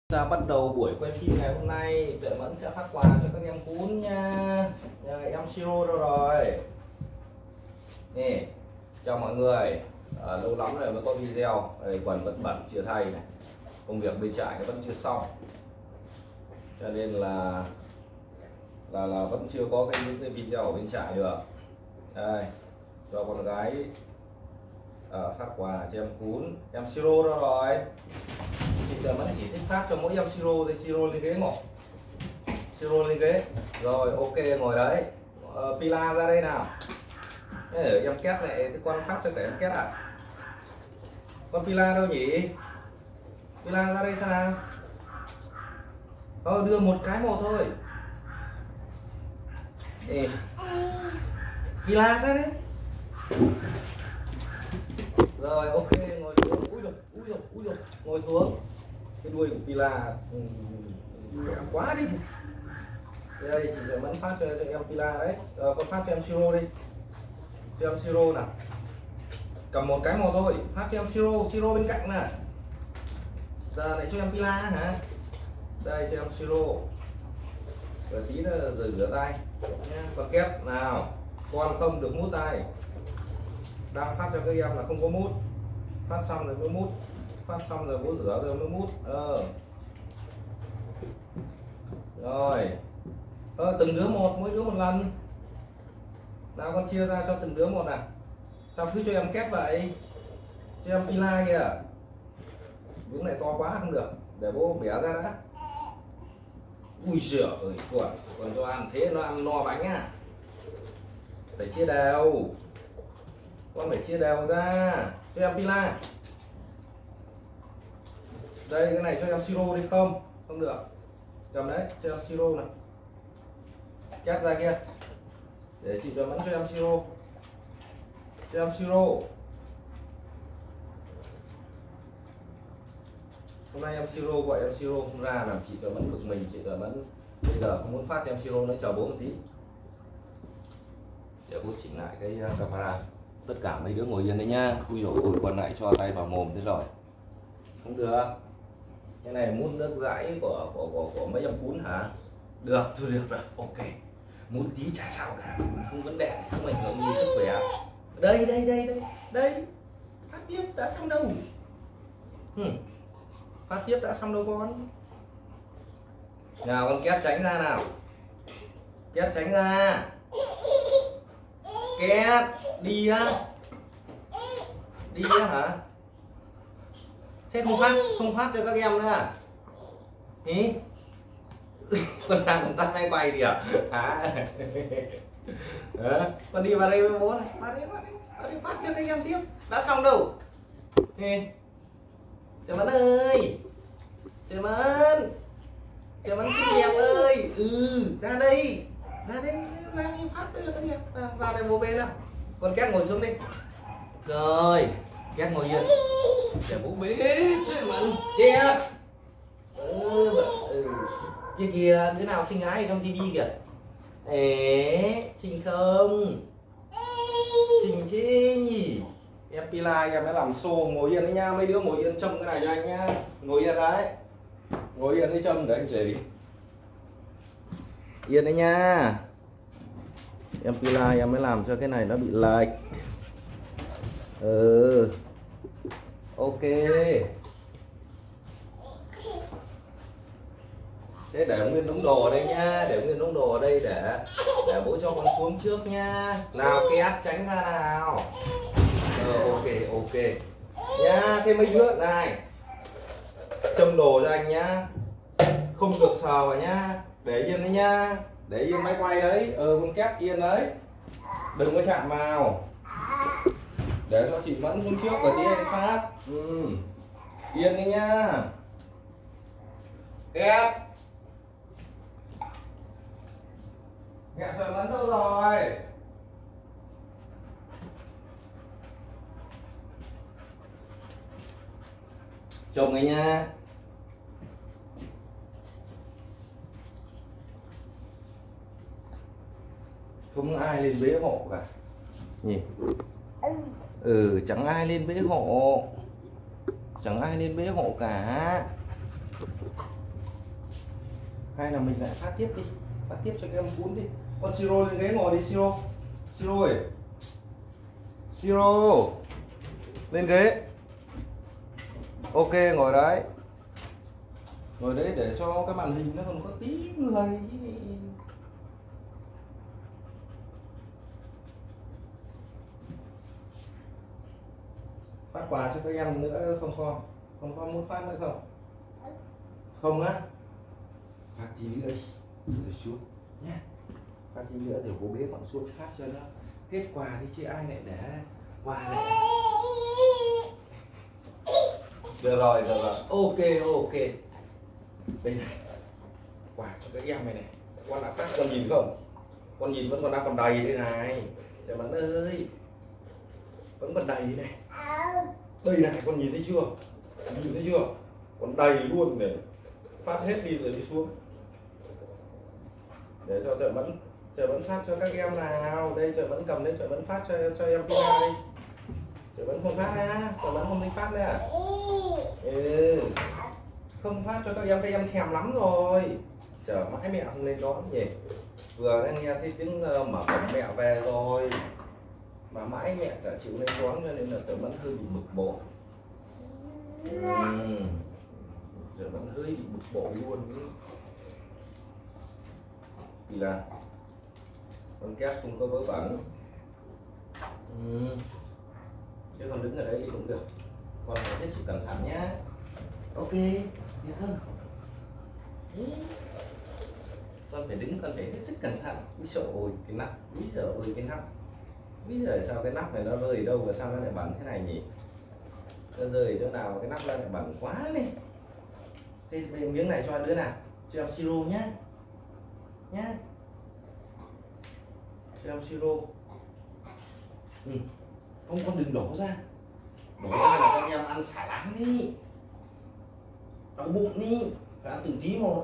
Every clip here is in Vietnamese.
Ta bắt đầu buổi quay phim ngày hôm nay, Tuệ Mẫn sẽ phát quà cho các em cún nha. Em Siro đâu rồi? Nè, chào mọi người. Lâu lắm rồi mới có video. Đây, quần vẫn bẩn chưa thay này. Công việc bên trại vẫn chưa xong, cho nên là vẫn chưa có những cái video ở bên trại được. Đây, cho con gái phát quà cho em cún. Em Siro đâu rồi? Chị Tuệ Mẫn chỉ thích phát cho mỗi em Siro thì Siro lên ghế ngồi. Siro lên ghế. Rồi ok, ngồi đấy. Pila ra đây nào. Để em Két này, con phát cho cả em Két à? Con Pila đâu nhỉ? Pila ra đây xem nào. Đưa một cái một thôi. Ê. Pila ra đấy. Rồi ok, ngồi xuống. Úi dồi, ngồi xuống. Cái đuôi của Pila khỏe quá đi. Đây chị Tuệ Mẫn phát cho em Pila đấy. Con phát cho em Siro đi. Cho em Siro nào. Cầm một cái một thôi, phát cho em Siro bên cạnh nè. Giờ lại cho em Pila hả? Đây cho em Siro. Rồi tí nữa rồi rửa tay nhá. Con Két nào. Con không được mút tay. Đang phát cho các em là không có mút. Phát xong rồi mới mút. Phát xong rồi bố rửa rồi mới mút. Rồi. Từng đứa một, mỗi đứa một lần. Nào con chia ra cho từng đứa một nào. Sao cứ cho em Két vậy? Cho em Pila kìa. Miếng này to quá không được. Để bố bẻ ra đã. Ui giời ơi, còn cho ăn thế nó ăn no bánh à. Phải chia đều. Con phải chia đều ra. Cho em Pila. Đây cái này cho em Siro đi không? Không được. Cầm đấy, cho em Siro này. Két ra kia. Để chị Tuệ Mẫn cho em Siro. Cho em Siro. Hôm nay em Siro gọi em Siro không ra làm chị Tuệ Mẫn bực mình. Chị Tuệ Mẫn bây giờ không muốn phát cho em Siro nữa, chờ bố một tí. Để bố chỉnh lại cái camera. Tất cả mấy đứa ngồi yên đấy nhá. Ui dồi ôi, con lại cho tay vào mồm thế rồi. Không được. Cái này mút nước dãi của mấy em cún hả? Được, thôi được rồi, ok. Mút tí chả sao cả, không vấn đề, không ảnh hưởng gì sức khỏe. Đây. Phát tiếp đã xong đâu. Phát tiếp đã xong đâu con. Nào con Két tránh ra nào. Két tránh ra. Két đi á. Đi á hả? Thế không phát cho các em nữa à? Ý? Con đang cầm tắt máy bay kìa. Con đi vào đây với bố này. Vào đây phát cho các em tiếp. Đã xong đâu. Tuệ Mẫn ơi. Tuệ Mẫn xinh đẹp ơi. Ra đây phát cho các em. Vào đây bố bê nào. Con Két ngồi xuống đi. Rồi, Két ngồi yên. Để bố bế Tuệ Mẫn. Két. Kia kìa, đứa nào xinh gái trong tivi kìa. Xinh không? Xinh thế nhỉ? Em Pila em đã làm show, ngồi yên đấy nha. Mấy đứa ngồi yên trông cái này cho anh nhá. Ngồi yên đấy. Ngồi yên đấy trông để anh chỉ. Yên đấy nha. Em Pila em mới làm cho cái này nó bị lệch. Ok. Thế để nguyên đống đồ ở đây nhá, để nguyên đống đồ ở đây để bố cho con xuống trước nhá. Nào Két tránh ra nào. Ok nhá. Thế mấy đứa này châm đồ cho anh nhá, không được sờ vào nhá, để yên đấy nhá, để yên máy quay đấy. Con Két yên đấy, đừng có chạm vào, để cho chị Mẫn xuống trước và tí anh phát. Yên đấy nhá. Két. Mẹ Tuệ Mẫn đâu rồi? Chồng ấy nha. Không ai lên bế hộ cả nhỉ. Chẳng ai lên bế hộ. Chẳng ai lên bế hộ cả. hay là mình lại phát tiếp đi, phát tiếp cho các em cuốn đi. Con Siro lên ghế ngồi đi. Siro, Siro ơi, Siro lên ghế. Ok, ngồi đấy, ngồi đấy để cho cái màn hình nó còn có tí người chứ. Phát quà cho các em nữa không con? Không con muốn phát nữa không? Không á? Phát tí nữa đi rồi xuống nhé. Phát tí nữa rồi bố bế bọn xuống phát cho nó hết quà đi chứ ai lại để quà này. Được rồi, được rồi. Ok, ok. Đây này, quà cho các em này này. Con đã phát, con nhìn không? Con nhìn vẫn còn đang còn đầy đây này. Trời bạn ơi, vẫn còn đầy này. Đây này, con nhìn thấy chưa? Nhìn thấy chưa? Còn đầy luôn này. Phát hết đi rồi đi xuống. Để cho Trời Mẫn phát cho các em nào. Đây Trời Mẫn cầm lên, Trời Mẫn phát cho em Pina đi. Trời Mẫn không phát nha, Trời Mẫn không thích phát nữa. Không phát cho các em thèm lắm rồi. Chờ mãi mẹ không lên đón nhỉ. Vừa đang nghe thấy tiếng mở cổng mẹ về rồi mà mãi mẹ chả chịu lên đón, cho nên là Trời Mẫn hơi bị bực bội. Trời Mẫn hơi bị bực bội luôn. Vì là con két không có vớ vẩn. Chứ con đứng ở đấy thì cũng được. Con phải hết sức cẩn thận nhá. Ok, được không? Con phải đứng, con phải hết sức cẩn thận. Úi trời ơi, cái nắp, úi trời ơi cái nắp. Úi trời, sao cái nắp này nó rơi đâu và sao nó lại bẩn thế này nhỉ? Nó rơi chỗ nào mà cái nắp nó lại bẩn quá này. Thế miếng này cho đứa nào? Cho em Siro nhá. Nhá. Cho em Siro. Không, con đừng đổ ra. Đổ ra là các em ăn xả láng đi. Đói bụng đi, phải ăn từng tí một.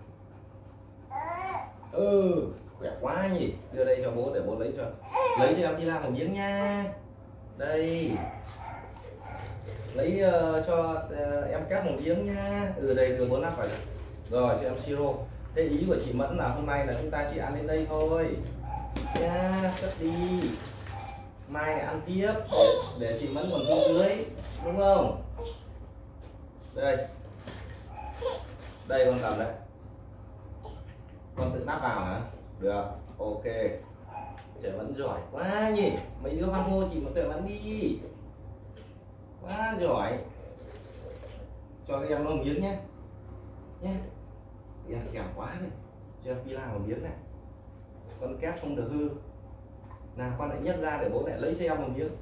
Khỏe quá nhỉ. Đưa đây cho bố để bố lấy cho em Pina một miếng nha. Đây. Lấy cho em Cát một miếng nha. Đây đưa 4 nắp vào rồi cho em Siro. Thế ý của chị Mẫn là hôm nay là chúng ta chỉ ăn đến đây thôi nha, cất đi. Mai lại ăn tiếp để chị Mẫn còn xuống dưới, đúng không? Đây con cầm đấy. Con tự nắp vào hả? Được, ok. Trời Mẫn giỏi quá nhỉ. Mấy đứa hoan hô chị một Trời Mẫn đi. Quá giỏi. Cho các em nó một miếng nhé. Nhé. Em kèm quá này. Cho em Pina một miếng này. Con két không được hư. Nào con lại nhấc ra để bố lại lấy cho em một miếng.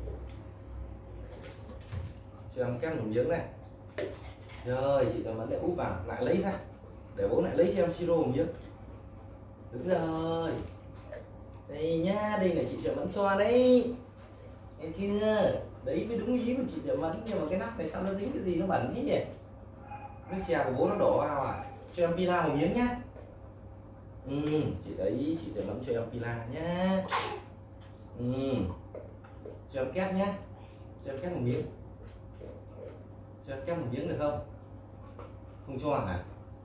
Cho em két một miếng này. Rồi chị Trời Mẫn lại úp vào, lại lấy ra để bố lại lấy cho em Siro một miếng. Đúng rồi. Đây nhá, đây là chị Trời Mẫn cho đấy. Nghe chưa? Đấy mới đúng ý của chị Trời Mẫn. Nhưng mà cái nắp này sao nó dính cái gì nó bẩn thế nhỉ? Nước chè của bố nó đổ vào à? Cho em Pina một miếng nhá. Chị đấy, chị Trời Mẫn cho em Pina nhá. Cho em két nhá. Cho em két một miếng. Cho em két một miếng được không? Không cho hả?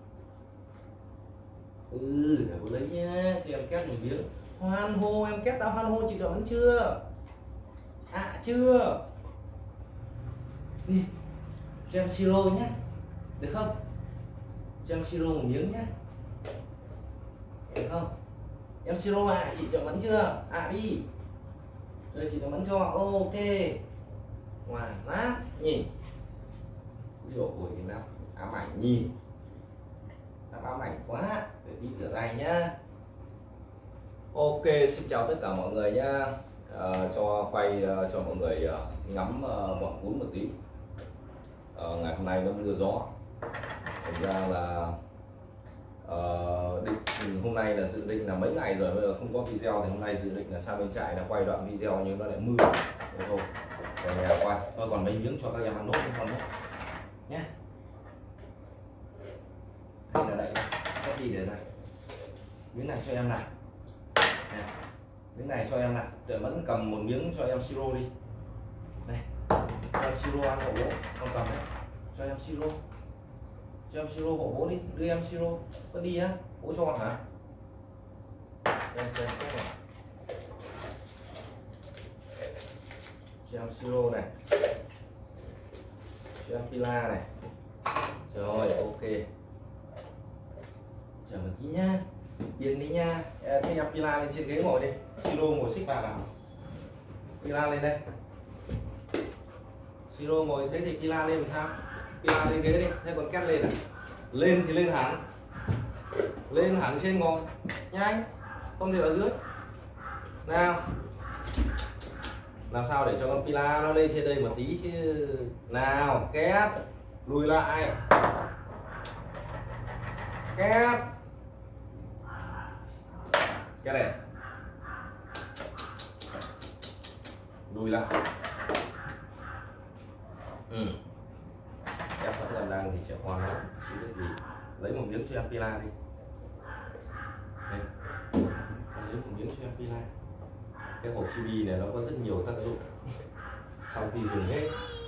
Để bố lấy nhá. Cho em két một miếng. Hoan hô, em két đã hoan hô chị Trời Mẫn chưa? Chưa. Đi. Cho em Siro nhá. Được không? Cho em Siro một miếng nhá. Được không? Em Siro chị Trời Mẫn chưa? Đi. Rồi chị Trời Mẫn cho. Ok. Ngoài lát nhỉ. Ôi cái nắp ám ảnh nhỉ. Nắp ám ảnh quá. Để tí rửa tay nhá. Ok, xin chào tất cả mọi người nhá. Cho quay cho mọi người ngắm bọn cún một tí. Ngày hôm nay nó mưa gió, thành ra là hôm nay là dự định là mấy ngày rồi bây giờ không có video thì hôm nay dự định là sang bên trại là quay đoạn video nhưng nó lại mưa thôi về nhà quay tôi còn mấy miếng cho các em ăn nốt con nhé nhé. Đây là đây cất đi để ra miếng này cho em nào. Miếng này cho em nào. Trời Mẫn cầm một miếng cho em Siro đi. Này cho em Siro ăn hộ bố. Con cầm đấy. Cho em Siro. cho em siro hộ bố đi, đưa em siro có đi á, bố cho hả? Em cho em cách này, cho em siro này, cho em pila này, rồi ok, chờ một tí nhá, yên đi nha. Thế em pila lên trên ghế ngồi đi, siro ngồi xích vào nào, pila lên đây, siro ngồi thế thì pila lên làm sao? Pila lên ghế đi, thế còn két lên à? Lên thì lên hẳn trên ngồi nhanh, không thể ở dưới nào. Làm sao để cho con pila nó lên trên đây một tí chứ nào. Két lùi lại, két này lùi lại. Em vẫn còn đang thì trẻ con lắm chứ cái gì. Lấy một miếng cho em pila đi. Đây. Lấy một miếng cho em pila. Cái hộp chibi này nó có rất nhiều tác dụng sau khi dùng hết.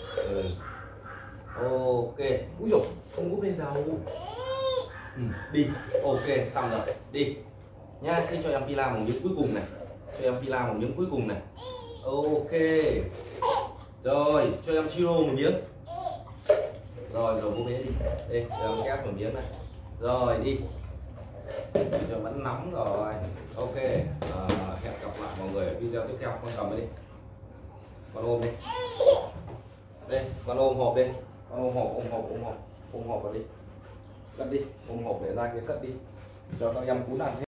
Ok. Úi dồi, không úp lên đầu. Đi. Ok, xong rồi. Đi nha. Thế cho em pila một miếng cuối cùng này. Cho em pila một miếng cuối cùng này. Ok. Rồi, cho em siro một miếng. Rồi bố bé đi. Đây, cho em kép một miếng này. Rồi đi. Cho vẫn nóng rồi. Ok. Hẹn gặp lại mọi người ở video tiếp theo. Con cầm đi. Con ôm đi. Đây, con ôm hộp đi. Con ôm hộp vào đi. Cất đi. Ôm hộp để ra kia cất đi. Cho các em cún ăn.